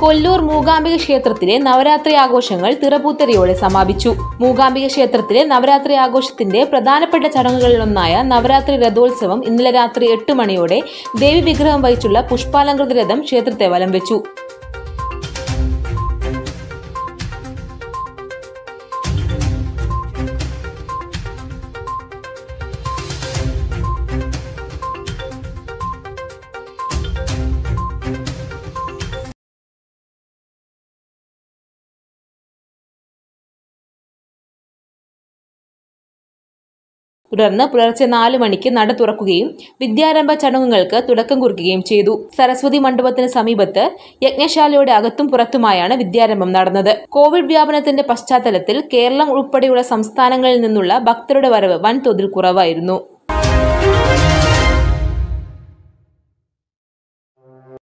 കൊല്ലൂർ മൂകാംബിക ക്ഷേത്രത്തിലെ നവരാത്രി ആഘോഷങ്ങൾ തിറപൂത്തരിയോടെ സമാപിച്ചു. മൂകാംബിക ക്ഷേത്രത്തിലെ നവരാത്രി ആഘോഷത്തിന്റെ പ്രധാനപ്പെട്ട ചടങ്ങുകളിലൊന്നായ നവരാത്രി രഥോത്സവം ഇന്നലെ രാത്രി 8 മണിയോടെ ദേവി വിഗ്രഹം വഹിച്ചുള്ള പുഷ്പാലങ്കൃത രഥം ക്ഷേത്രത്തെ വലം വെച്ചു. തുടർന്ന് പുലർച്ചെ 4 മണിക്ക് നട തുറക്കുകയും വിദ്യാരംഭ ചടങ്ങുകൾക്ക് തുടക്കം കുറിക്കുകയും ചെയ്തു. സരസ്വതി മണ്ഡപത്തിന് സമീപത്ത് യജ്ഞശാലയുടെ അകത്തും പുറത്തുമായാണ് വിദ്യാരംഭം നടന്നത്. കോവിഡ് വ്യാപനത്തിന്റെ പശ്ചാത്തലത്തിൽ കേരളം ഉൾപ്പെടെയുള്ള സംസ്ഥാനങ്ങളിൽ നിന്നുള്ള ഭക്തരുടെ വരവ് വൻതോതിൽ കുറവായിരുന്നു.